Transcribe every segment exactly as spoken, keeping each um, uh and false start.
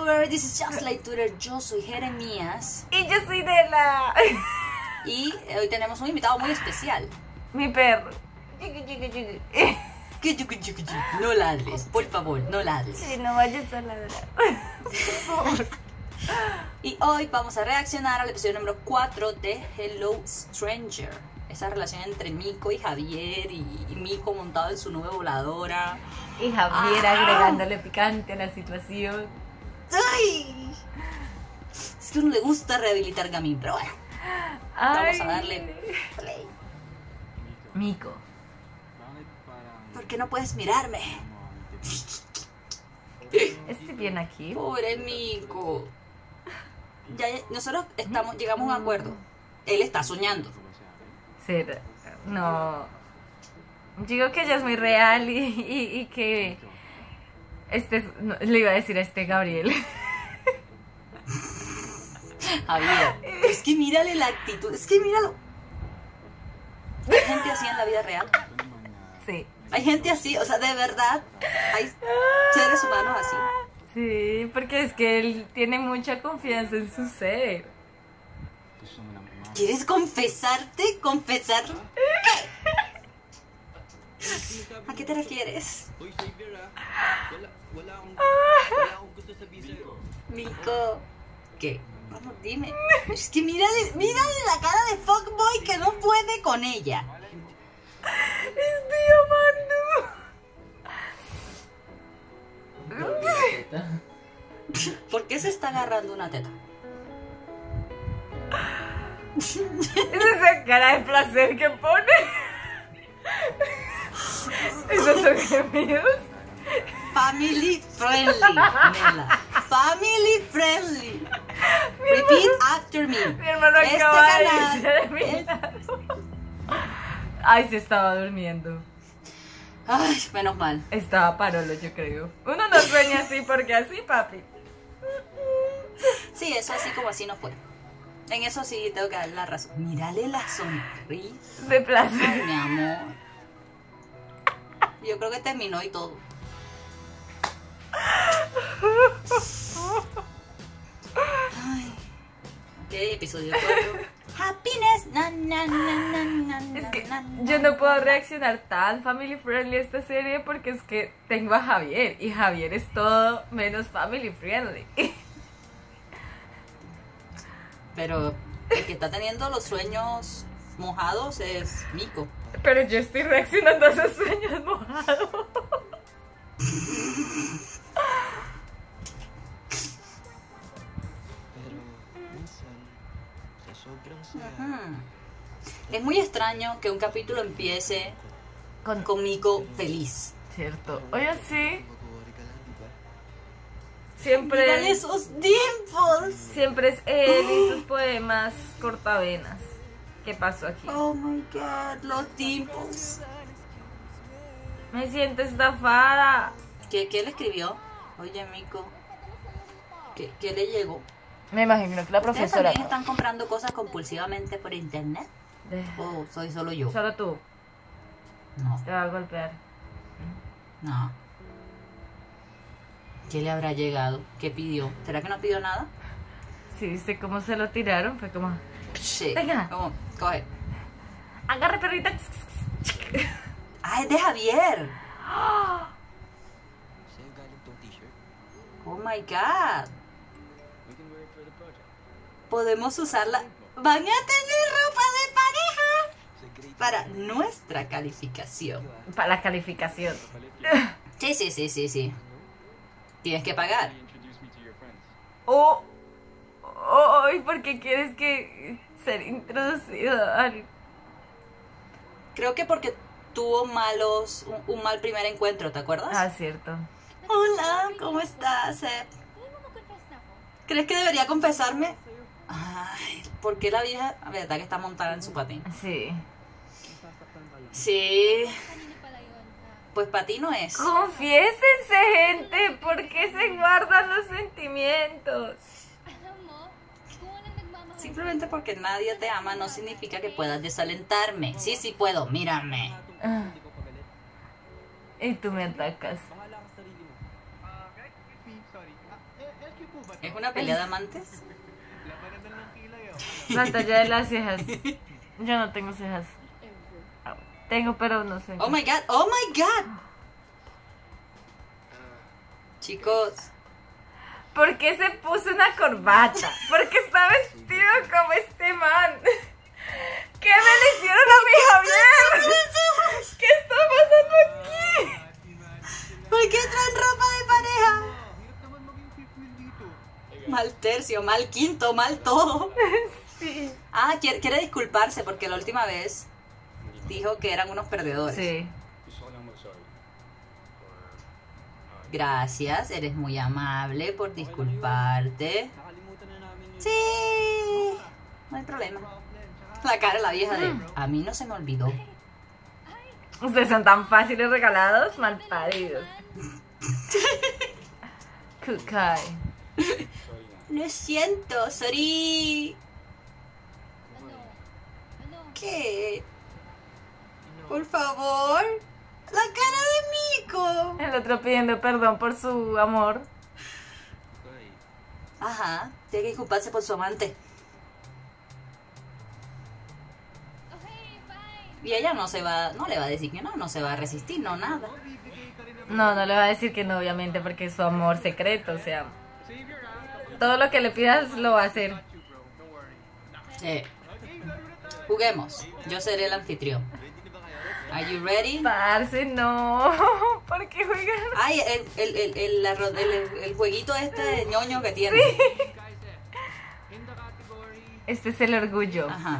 YouTuber, this is Just Like Twitter. Yo soy Jeremías. Y yo soy Nela. Y hoy tenemos un invitado muy especial. Mi perro. No ladres, por favor, no ladres. Sí, no vayas a ladrar. Por favor. Y hoy vamos a reaccionar al episodio número cuatro de Hello Stranger. Esa relación entre Miko y Javier, y, y Miko montado en su nube voladora. Y Javier Ah. agregándole picante a la situación. ¡Ay! Es que a uno le gusta rehabilitar Gamín, pero bueno. Vamos a darle play. Miko. ¿Por qué no puedes mirarme? ¿Estoy bien aquí? Pobre Miko. Ya nosotros estamos, llegamos a un acuerdo. Él está soñando. Sí, no. Digo que ella es muy real y, y, y que este no, le iba a decir a este Gabriel. Javier, es que mírale la actitud, es que míralo. Hay gente así en la vida real. Sí. Hay gente así, o sea, de verdad, hay seres humanos así. Sí, porque es que él tiene mucha confianza en su ser. ¿Quieres confesarte? ¿Confesar? ¿Qué? ¿A qué te refieres? Miko, ¿qué? Vamos, dime. Es que mírale, mírale la cara de fuckboy que no puede con ella. Estoy amando. ¿Por qué se está agarrando una teta? Es esa cara de placer que pone. Esos son gemidos. Family friendly, Nela. Family friendly. Repeat after me. Mi hermano Este acaba canal de irse de mi es- lado. Ay, se estaba durmiendo. Ay, menos mal. Estaba parolo, yo creo. Uno no sueña así porque así, papi. Sí, eso así como así no fue. En eso sí tengo que dar la razón. Mírale la sonrisa, De placer. mi amor. Yo creo que terminó y todo. Ay. Ok, episodio cuatro. Happiness. Na, na, na, na, na, Es que na, na. yo no puedo reaccionar tan family friendly a esta serie porque es que tengo a Javier y Javier es todo menos family friendly. Pero el que está teniendo los sueños mojados es Miko. Pero yo estoy reaccionando a esos sueños mojados. Ujú. Es muy extraño que un capítulo empiece Con... con Miko feliz. Cierto. Oye, sí. Siempre... Mírale esos dimples. Siempre es él y sus poemas cortavenas. ¿Qué pasó aquí? Oh my god, los dimples. Me siento estafada. ¿Qué, qué le escribió? Oye, Miko, ¿qué, qué le llegó? Me imagino que la ¿Ustedes profesora... también están comprando cosas compulsivamente por internet? De- ¿O soy solo yo? Solo tú. No, Te va a golpear. no. ¿Qué le habrá llegado? ¿Qué pidió? ¿Será que no pidió nada? Sí, ¿viste cómo se lo tiraron? Fue como... Sí. Venga. Vamos, coge. Agarre, perrita. ¡Ah, es de Javier! Oh my god. Podemos usarla. Van a tener ropa de pareja para nuestra calificación. Para la calificación. Sí, sí, sí, sí, sí. Tienes que pagar. Oh, oh, ¿y por qué quieres que ser introducido al... Creo que porque tuvo malos, un, un mal primer encuentro, ¿te acuerdas? Ah, cierto. Hola, ¿cómo estás, Seth? ¿Crees que debería confesarme? Ay, ¿por qué la vieja, la verdad que está montada en su patín? Sí. Sí, pues para ti no es. Confiésense, gente. ¿Por qué se guardan los sentimientos? Simplemente porque nadie te ama no significa que puedas desalentarme. Sí, sí puedo, mírame. Ah. Y tú me atacas. ¿Es una pelea de amantes? La talla de las cejas. Yo no tengo cejas. Tengo, pero no sé. Oh my god, oh my god. Chicos, ¿Por qué se puso una corbata? ¿Por qué está vestido como este man? ¿Qué me le hicieron a mi Javier? ¿Qué está pasando aquí? ¿por qué traen ropa de pareja? Mal tercio, mal quinto, mal todo. Sí. Ah, quiere, quiere disculparse porque la última vez dijo que eran unos perdedores. Sí. Gracias, eres muy amable por disculparte. Sí, no hay problema. La cara de la vieja de, a mí no se me olvidó. Ustedes son tan fáciles regalados, mal paridos. Kukai. Lo siento, sorry. ¿Qué? Por favor. La cara de Miko. El otro pidiendo perdón por su amor. Ajá, tiene que disculparse por su amante. Y ella no se va, no le va a decir que no, no se va a resistir, no, nada. No, no le va a decir que no, obviamente, porque es su amor secreto, o sea. Todo lo que le pidas lo va a hacer. Eh, juguemos, yo seré el anfitrión. Are you ready? Parce, no. ¿Por qué juegan? Ay, el, el, el, el, la ro- el- el jueguito este de ñoño que tiene. Este es el orgullo. Ajá.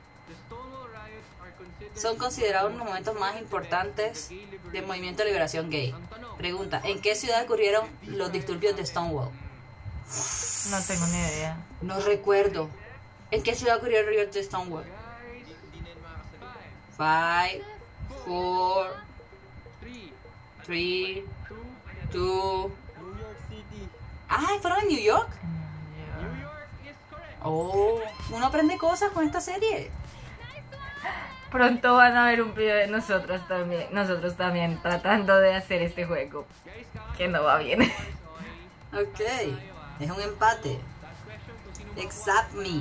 Son considerados los momentos más importantes del movimiento de liberación gay. Pregunta, ¿en qué ciudad ocurrieron los disturbios de Stonewall? No tengo ni idea. No recuerdo. ¿En qué ciudad ocurrieron los disturbios de Stonewall? Five, four, three, two. Ay, ¿fueron en New York? Oh, uno aprende cosas con esta serie. Pronto van a ver un video de nosotros también, nosotros también tratando de hacer este juego, que no va bien. Ok, es un empate. Except me.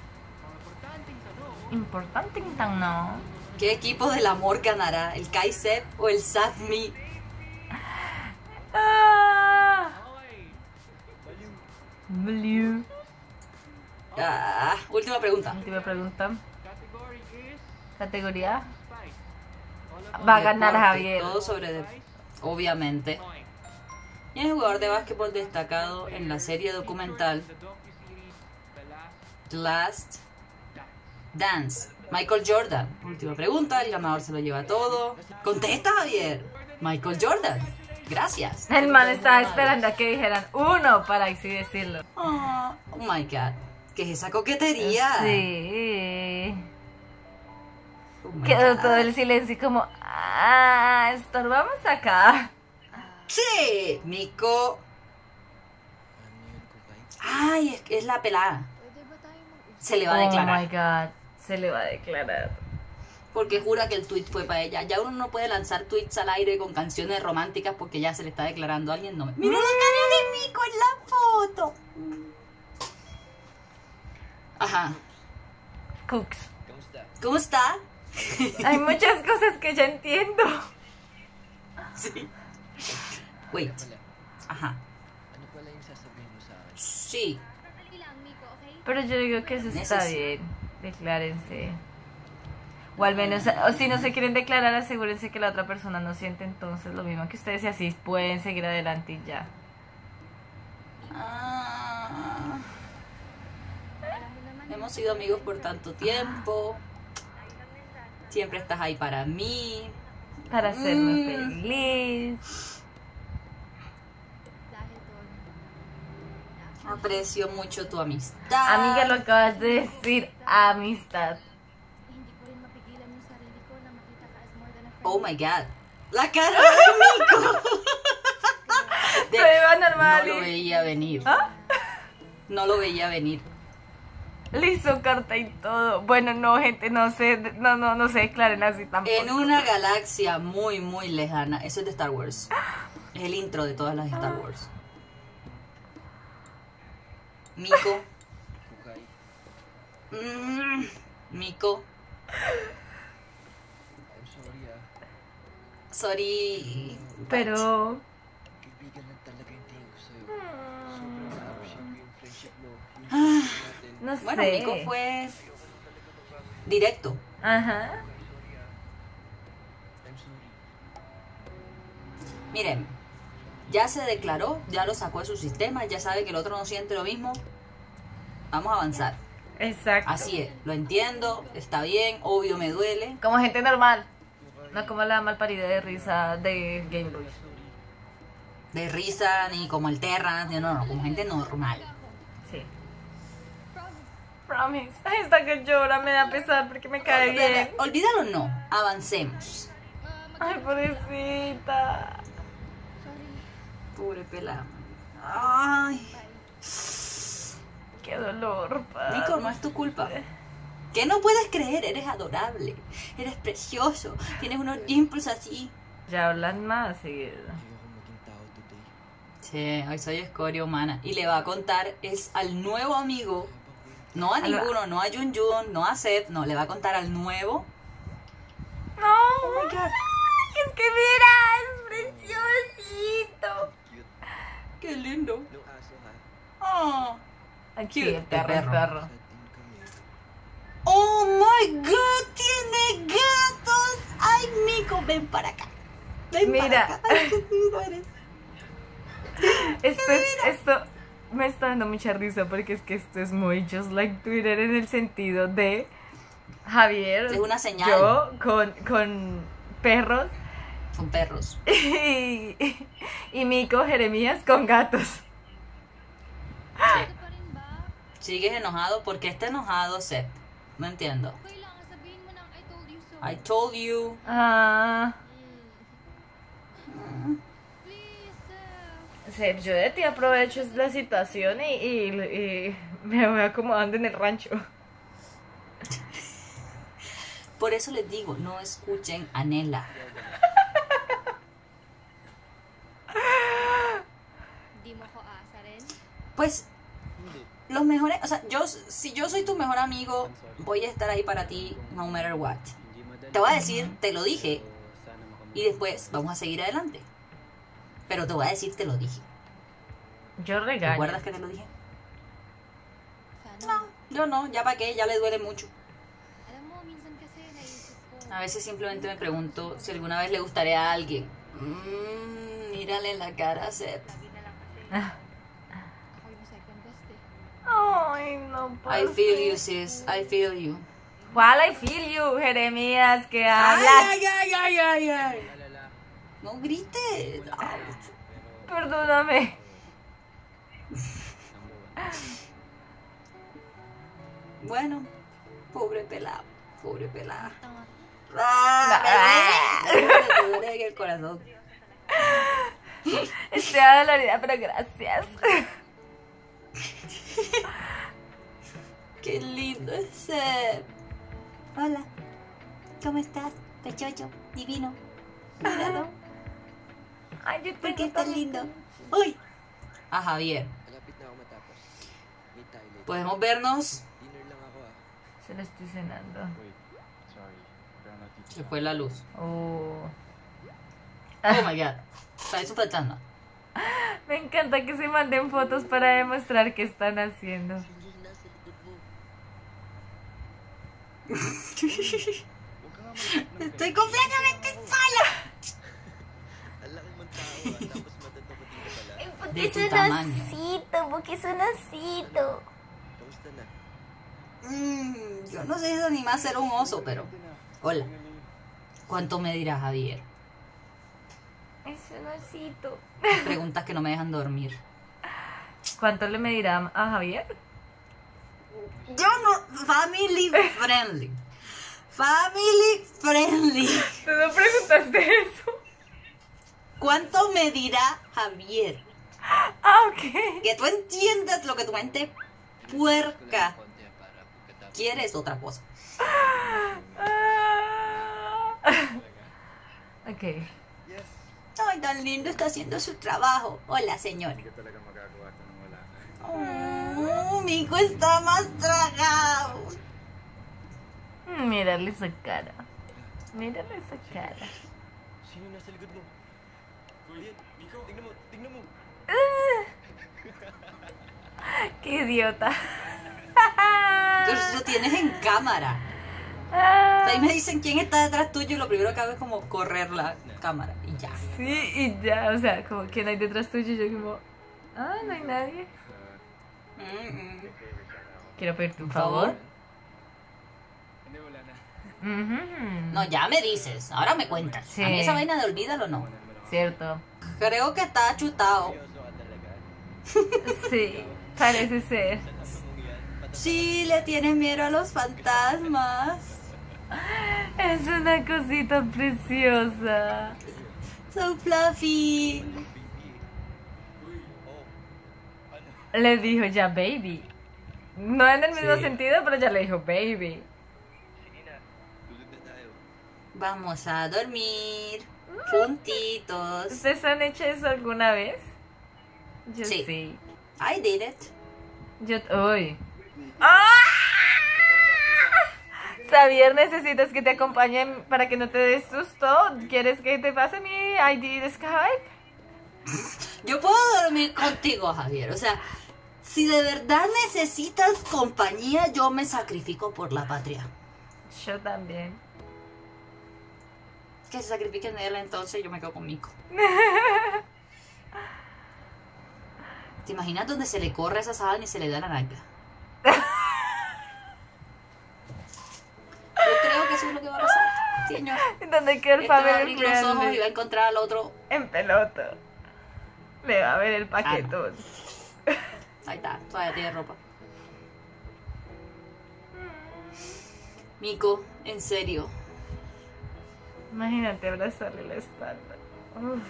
Importante tan no. ¿Qué equipo del amor ganará? ¿El Kaisep o el Sapmi? Ah. Blue. Ah, última pregunta. Última pregunta. Categoría. Va a ganar Deporte, Javier. Todo sobre de- obviamente. ¿Quién es el jugador de básquetbol destacado en la serie documental The Last Dance? Michael Jordan. Última pregunta, el ganador se lo lleva todo. Contesta, Javier. Michael Jordan. Gracias. El man estaba esperando a que dijeran uno para así decirlo. Oh, oh my god. ¿Qué es esa coquetería? Sí. Oh my Quedó God. todo el silencio y como, ah, estorbamos acá. Sí, Miko. Ay, es, es la pelada. Se le va a Oh my declarar. god, se le va a declarar. Porque jura que el tweet fue para ella. Ya uno no puede lanzar tweets al aire con canciones románticas porque ya se le está declarando a alguien. No me... ¡Mira la cara de Miko en la foto! Ajá. Cooks. ¿Cómo está? Hay muchas cosas que ya entiendo. Sí. Wait. Ajá. Sí. Pero yo digo que eso está Neces- bien. Declárense. O al menos, o si no se quieren declarar, asegúrense que la otra persona no siente entonces lo mismo que ustedes y así pueden seguir adelante y ya. Ah. Hemos sido amigos por tanto tiempo. Siempre estás ahí para mí. Para hacerme Mm. feliz. Aprecio mucho tu amistad. Amiga, lo acabas de decir, amistad. Oh my god. La cara de Miko. De- Todo iba normal. No lo y- veía venir. ¿Ah? No lo veía venir. Le hizo carta y todo. Bueno, no, gente, no se, no, no, no se declaren así tampoco. En una galaxia muy, muy lejana. Eso es de Star Wars. Es el intro de todas las Star Wars. Miko. Mm, Miko. Sorry. Pero... Ah, No sé. bueno, Miko fue directo. Ajá. Miren, ya se declaró, ya lo sacó de su sistema, ya sabe que el otro no siente lo mismo. Vamos a avanzar. Exacto. Así es, lo entiendo, está bien, obvio me duele. Como gente normal. No como la malparida de risa de Game Boy. De risa, ni como el Terra, no, no, no, como gente normal. Sí. Promise. Ay, esta que llora me da pesar porque me cae bien. Olvídalo, no, avancemos. Ay, pobrecita. Pobre pelada. Ay. Qué dolor, padre. Nico, no es tu culpa. ¿Qué no puedes creer? Eres adorable, eres precioso, tienes unos dimples así. Ya hablan más seguido. Sí, hoy soy escoria humana. Y le va a contar es al nuevo amigo, no a ninguno, no a Jun Jun, no a Seth, no, le va a contar al nuevo. No, oh my God. Ay, es que mira, es preciosito. Qué lindo. Oh, Aquí cute, el perro, el el perro. perro. Oh my God, tiene gatos. Ay, Nico, ven para acá. Ven Mira. para acá. Ay, qué lindo eres. Esto, es, esto me está dando mucha risa porque es que esto es muy just like Twitter en el sentido de Javier, Es una señal. yo con, con perros Son perros. y, y Miko, Jeremías con gatos. Sí. Sigues enojado porque está enojado Seth. No entiendo. I told you. Ah, sí, yo de ti aprovecho la situación y, y, y me voy acomodando en el rancho. Por eso les digo, no escuchen a Nela. Pues los mejores, o sea, yo si yo soy tu mejor amigo, voy a estar ahí para ti no matter what. Te voy a decir, te lo dije y después vamos a seguir adelante. Pero te voy a decir, te lo dije. Yo ¿Te regaño. acuerdas que te lo dije? No, yo no, ya para qué, ya le duele mucho. A veces simplemente me pregunto si alguna vez le gustaré a alguien. Mm, mírale la cara a Seth. Ay, no puedo. I feel you, sis. I feel you. ¿Cuál I feel you, Jeremías, que Ay, hablas? ay, ay, ay, ay, ay. No grites. Perdóname. Bueno, pobre pelado, pobre pelada. Ah. Me duele, me duele en el corazón. Estoy adolorida, pero gracias. Qué lindo es Seth. Hola, ¿cómo estás? Pechocho, divino. Míralo, Ay, yo ¿por tengo qué es tan también- lindo? Uy. A Javier. Podemos vernos. Se lo estoy cenando. Se fue la luz. Oh. Oh my God. Está eso faltando. Me encanta que se manden fotos para demostrar qué están haciendo. Estoy completamente sola. De tu tamaño. osito, porque es un osito. Mm, yo no sé eso ni más ser un oso, pero... Hola. ¿Cuánto me dirá Javier? Es un osito. Preguntas que no me dejan dormir. ¿Cuánto le medirá a Javier? Yo no... Family friendly. Family friendly. ¿Tú no preguntaste eso? ¿Cuánto me dirá Javier? Ah, ok. Que tú entiendas lo que tu mente puerca quiere es otra cosa. Ah. Ok. Ay, tan lindo, está haciendo su trabajo. Hola, señor. Oh, Mico está más tragado. Mírale esa cara. Mírale esa cara. Qué idiota. Entonces lo tienes en cámara. O sea, ahí me dicen quién está detrás tuyo y lo primero que hago es como correr la cámara y ya. Sí, y ya, o sea, como quién hay detrás tuyo y yo como, ah, no hay nadie. Mm-mm. Quiero pedirte un Por favor. favor. Ujú. No, ya me dices, ahora me cuentas. Sí. A mí esa vaina de olvídalo no. Cierto. Creo que está chutado. Sí, parece ser. Sí, le tiene miedo a los fantasmas. Es una cosita preciosa. So fluffy. Le dijo ya baby. No en el mismo Sí. sentido, pero ya le dijo baby. Vamos a dormir juntitos. ¿Ustedes han hecho eso alguna vez? Yo Sí. sí. I did it. Yo, uy. ¡Ah! Xavier, ¿necesitas que te acompañen para que no te des susto? ¿Quieres que te pase mi I D de Skype? Yo puedo dormir contigo, Javier. O sea, si de verdad necesitas compañía, yo me sacrifico por la patria. Yo también. Que se sacrifiquen de él, entonces yo me quedo con Mico. ¿Te imaginas donde se le corre esa sábana y se le da la nalga? Yo creo que eso es lo que va a pasar. Señor. ¿Dónde queda el Este va a family abrir los ojos y va a friendly? encontrar al otro. En pelota. Le va a ver el paquetón. Ahí está, todavía tiene ropa. Mico, en serio. Imagínate abrazarle la espalda. Uf.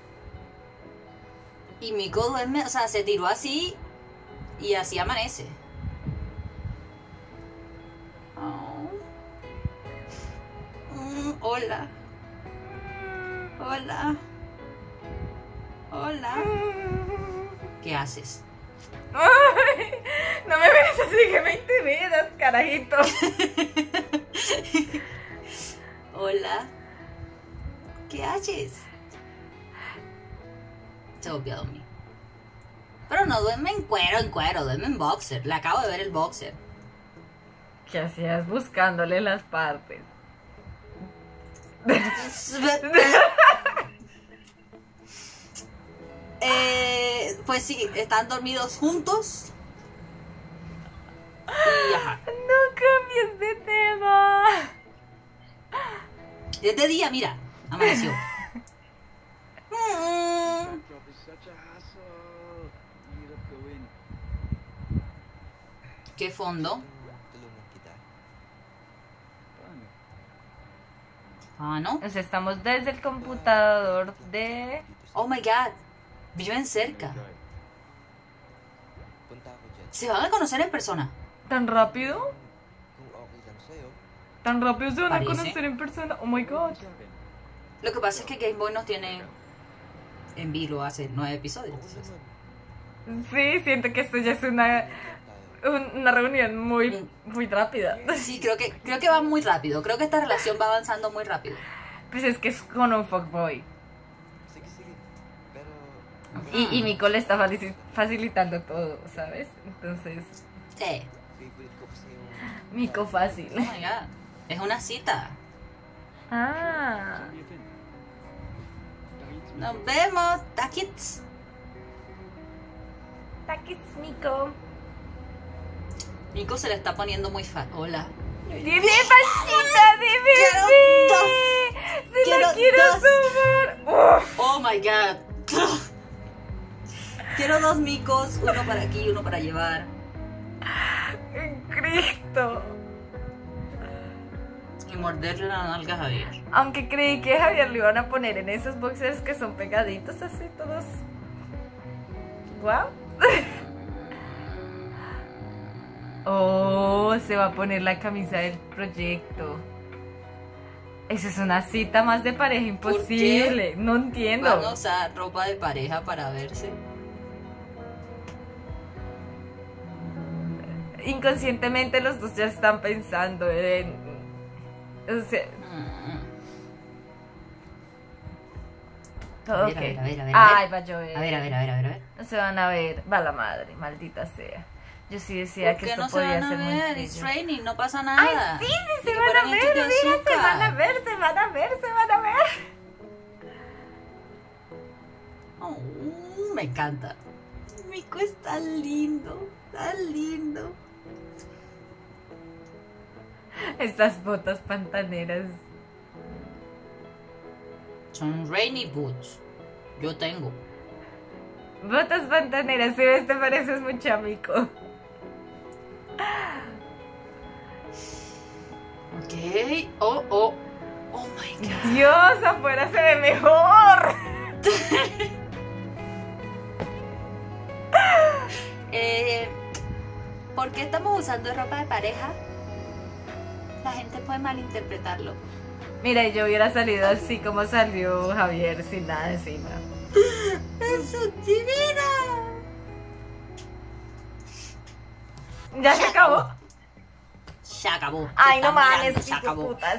Y Mico duerme, o sea, se tiró así y así amanece. Oh. Mm, hola. Hola. Hola. ¿Qué haces? Ay, no me ves así que me intimidas, carajito. Hola. ¿Qué haces? Se volvió a dormir. Pero no duerme en cuero, en cuero, duerme en boxer. Le acabo de ver el boxer. ¿Qué hacías buscándole las partes? eh, pues sí, están dormidos juntos. Y ajá. No cambies de tema. Es de día, mira, amaneció. Mm. ¿Qué fondo? Ah, ¿no? O sea, estamos desde el computador de... Oh my god, viven cerca. Se van a conocer en persona. ¿Tan rápido? ¿Tan rápido se van a Parece. conocer en persona? Oh my god. Lo que pasa es que Game Boy nos tiene en vilo hace nueve episodios. Entonces. Sí, siento que esto ya es una, un- una reunión muy, muy rápida. Sí, creo que, creo que va muy rápido. Creo que esta relación va avanzando muy rápido. Pues es que es con un fuckboy. Y, y Mico le está falici- facilitando todo, ¿sabes? Entonces, Sí. Mico fácil. Oh my god. Es una cita. Ah. Nos vemos, taquits. Taquis, Mico. Nico se le está poniendo muy fa... Hola. ¡Dime, pancita, dime! Quiero dos. ¡Se Quiero la quiero dos. sumar! ¡Uf! Oh my god. Quiero dos micos, uno para aquí y uno para llevar. ¡Cristo! Y morderle la nalga a Javier. Aunque creí que Javier lo iban a poner en esos boxers que son pegaditos así todos. ¡Guau! Oh, se va a poner la camisa del proyecto. Eso es una cita más de pareja imposible. No entiendo. Van a usar ropa de pareja para verse. inconscientemente los dos ya están pensando en... O sea... Todo A ver, ok. a ver, a ver, a ver, a ver. Ay, va a llover. A ver, a ver, a ver, a ver, a ver. No se van a ver. Va la madre, maldita sea. Yo sí decía ¿Por que qué esto no se podía van a ser muy ver? It's bello. raining, no pasa nada. Ay, sí, sí, Y se que van a ponen ver, antes de mira, se azúcar. van a ver, se van a ver, se van a ver. Oh, me encanta. Mico es tan lindo, tan lindo. Estas botas pantaneras. Son rainy boots. Yo tengo. Botas pantaneras, si ves, te pareces mucho a Mico. Ok. Oh, oh. Oh my god. Dios, afuera se ve mejor. eh, ¿Por qué estamos usando ropa de pareja? La gente puede malinterpretarlo. Mira, yo hubiera salido así como salió Javier, sin nada encima. ¡Es divina! ¿Ya se acabó? Se acabó. Ay, Se no está mames, mirando, se hijo de acabó. putas.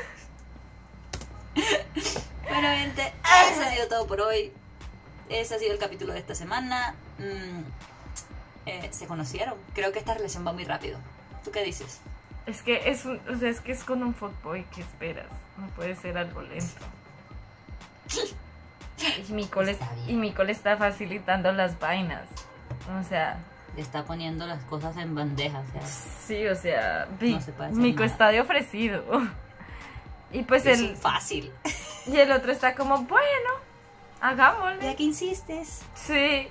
Bueno, gente, eso ha sido todo por hoy. Ese ha sido el capítulo de esta semana. Mm, eh, ¿Se conocieron? Creo que esta relación va muy rápido. ¿Tú qué dices? Es que es un, o sea, es que es con un fuckboy, ¿qué esperas? No puede ser algo lento. Y Mico le, Está bien. y Mico le está facilitando las vainas. O sea, Le está poniendo las cosas en bandeja. O sea, sí, o sea, No se puede hacer Mico nada. está de ofrecido. Y pues es el, fácil. y el otro está como, bueno, hagámosle. ¿Ya que insistes? Sí.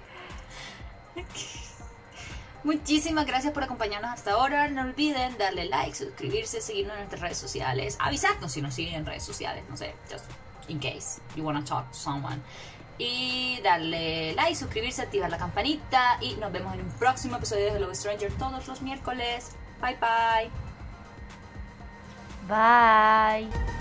Muchísimas gracias por acompañarnos hasta ahora. No olviden darle like, suscribirse, seguirnos en nuestras redes sociales. Avisarnos si nos siguen en redes sociales. No sé, just in case you wanna talk to someone. Y darle like, suscribirse, activar la campanita. Y nos vemos en un próximo episodio de Hello Stranger todos los miércoles. Bye bye. Bye.